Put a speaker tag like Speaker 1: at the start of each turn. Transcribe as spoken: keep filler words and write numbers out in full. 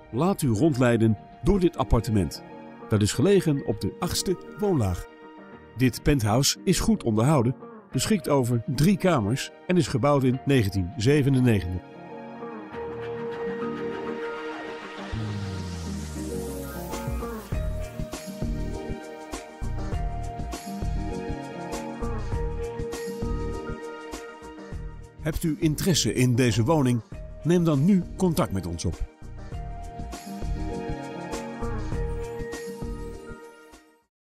Speaker 1: laat u rondleiden door dit appartement. Dat is gelegen op de achtste woonlaag. Dit penthouse is goed onderhouden, beschikt over drie kamers en is gebouwd in negentien zevenennegentig. Hebt u interesse in deze woning? Neem dan nu contact met ons op.